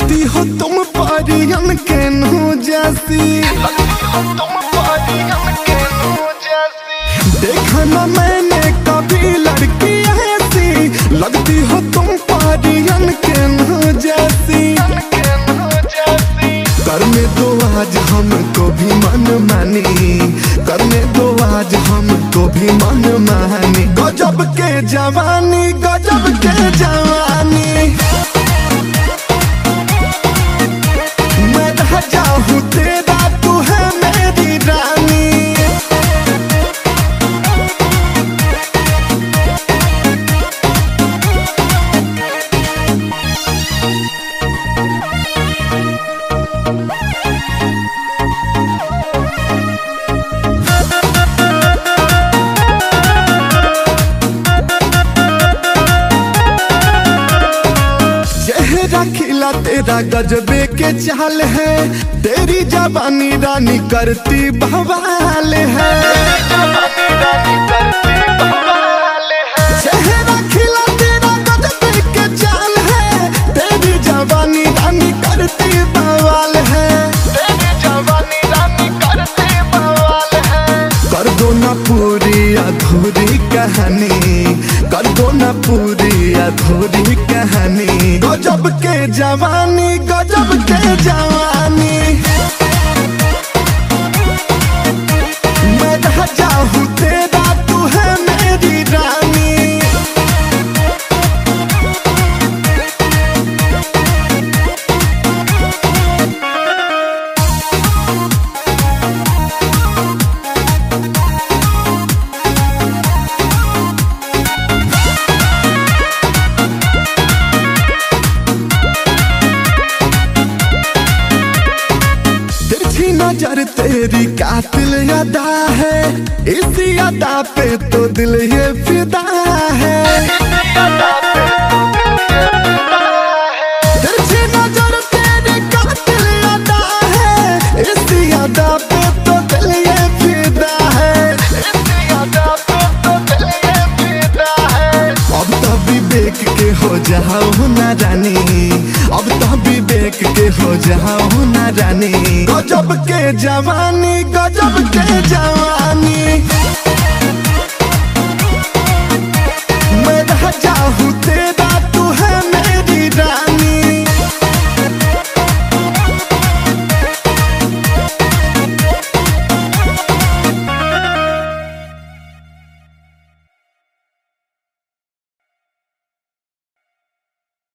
लगती हो तुम परियन के नू जैसी, देखा ना मैंने कभी लड़की ऐसी, लगती हो तुम परियन के नू जैसी। करने दो आज हमको भी मन मानी, करने दो आज हमको भी मन मानी। गजब के जवानी, गजब के जवानी, मैं राजा हूँ तेरा, तू है मेरी रानी। खिला तेरा गजबे के चाल है, तेरी जवानी रानी करती बवाल है। चेहरा खिला तेरा गजबे के चाल है, तेरी जवानी रानी करती बवाल है। कर दो ना पूरी अधूरी कहानी, कर दो ना पूरी अधूरी कहानी। गजब के जवानी, गजब के जवानी, मैं राजा हूँ तेरा, तू है मेरी रानी। नजर तेरी कातिल अदा है, इसी अदा पे तो दिल ये फिदा है। तिरछी नजर तेरी कातिल अदा है, इसी अदा पे तो दिल ये फिदा है। अब तो विवेक के हो जाओ ना रानी, अब तो विवेक के हो जाओ ना रानी। गजब के जवानी, गजब के जवानी।